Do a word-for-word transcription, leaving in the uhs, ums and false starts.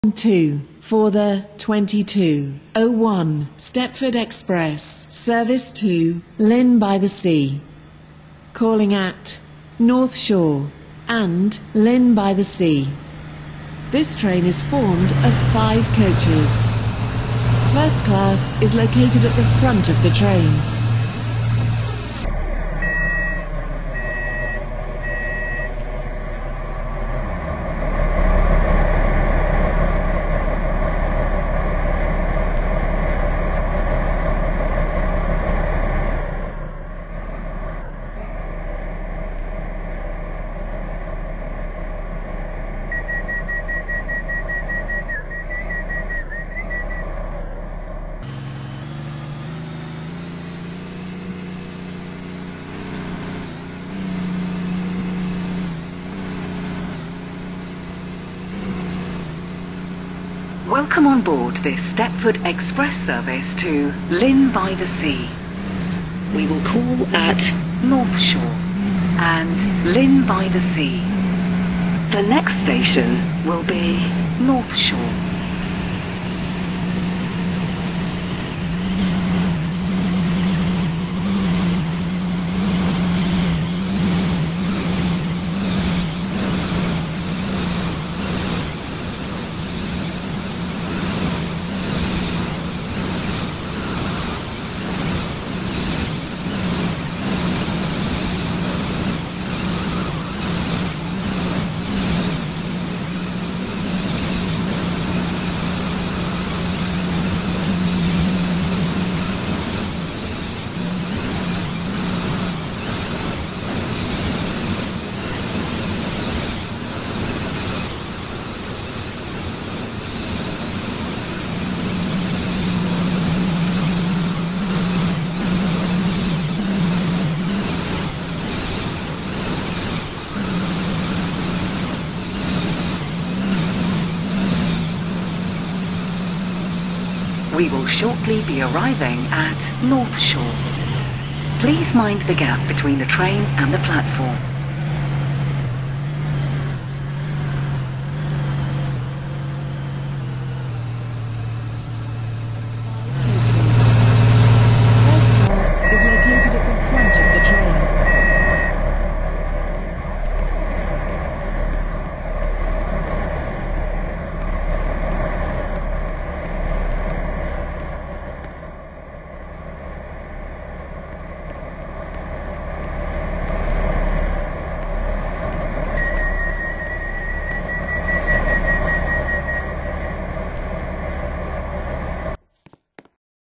two for the twenty-two oh one Stepford Express, service to Lynn by the Sea. Calling at North Shore and Lynn by the Sea. This train is formed of five coaches. First class is located at the front of the train. Welcome on board this Stepford Express service to Lynn by the Sea. We will call at North Shore and Lynn by the Sea. The next station will be North Shore. We will shortly be arriving at North Shore. Please mind the gap between the train and the platform.